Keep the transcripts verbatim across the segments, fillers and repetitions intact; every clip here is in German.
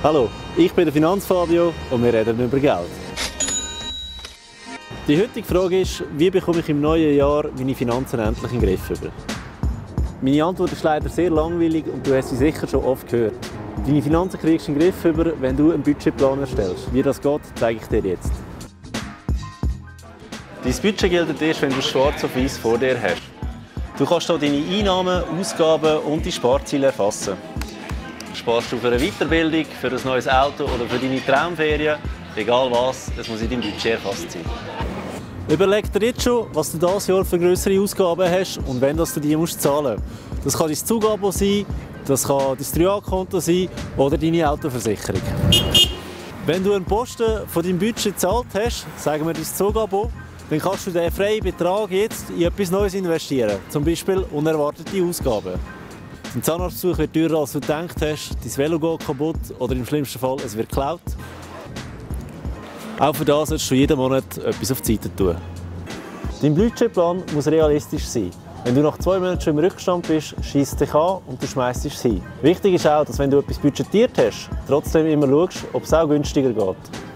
Hallo, ich bin der Finanzfabio und wir reden über Geld. Die heutige Frage ist, wie bekomme ich im neuen Jahr meine Finanzen endlich in den Griff über? Meine Antwort ist leider sehr langweilig und du hast sie sicher schon oft gehört. Deine Finanzen kriegst du in den Griff über, wenn du einen Budgetplan erstellst. Wie das geht, zeige ich dir jetzt. Dein Budget gilt erst, wenn du es schwarz auf weiß vor dir hast. Du kannst hier deine Einnahmen, Ausgaben und die Sparziele erfassen. Sparst du für eine Weiterbildung, für ein neues Auto oder für deine Traumferien, egal was, es muss in deinem Budget erfasst sein. Überleg dir jetzt schon, was du dieses Jahr für grössere Ausgaben hast und wenn du die musst zahlen. Das kann dein Zugabo sein, das kann dein drei A-Konto sein oder deine Autoversicherung. Wenn du einen Posten von deinem Budget gezahlt hast, sagen wir dein Zugabo, dann kannst du diesen freien Betrag jetzt in etwas Neues investieren, zum Beispiel unerwartete Ausgaben. Dein Zahnarztbesuch wird teurer, als du gedacht hast, dein Velo geht kaputt oder im schlimmsten Fall es wird geklaut. Auch für das solltest du jeden Monat etwas auf die Seite tun. Dein Budgetplan muss realistisch sein. Wenn du nach zwei Monaten schon im Rückstand bist, schießt es dich an und du schmeißt es hin. Wichtig ist auch, dass wenn du etwas budgetiert hast, trotzdem immer schaust, ob es auch günstiger geht.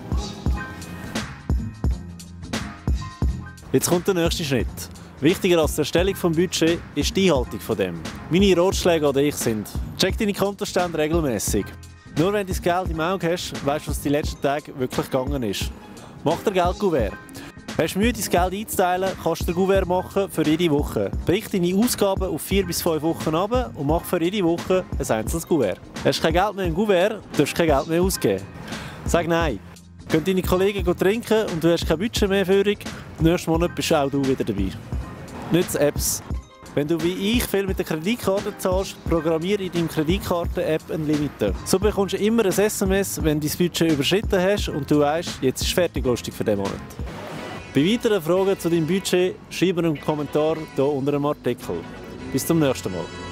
Jetzt kommt der nächste Schritt. Wichtiger als die Erstellung des Budgets ist die Einhaltung von dem. Meine Ratschläge an dich sind: check deine Kontostände regelmäßig. Nur wenn du das Geld im Auge hast, weißt du, was die letzten Tage wirklich gegangen ist. Mach dir Geldkuvert. Hast du Mühe, dein Geld einzuteilen, kannst du dir Kuvert machen für jede Woche. Brich deine Ausgaben auf vier bis fünf Wochen ab und mach für jede Woche ein einzelnes Kuvert. Hast du kein Geld mehr im Kuvert, darfst du kein Geld mehr ausgeben. Sag nein. Gehen deine Kollegen trinken und du hast kein Budget mehr für dich, nächsten Monat bist auch du wieder dabei. Nutze Apps. Wenn du wie ich viel mit der Kreditkarte zahlst, programmiere in deiner Kreditkarte-App ein Limit. So bekommst du immer ein S M S, wenn du dein Budget überschritten hast und du weißt, jetzt ist fertig lustig für diesen Monat. Bei weiteren Fragen zu deinem Budget schreib mir einen Kommentar hier unter dem Artikel. Bis zum nächsten Mal.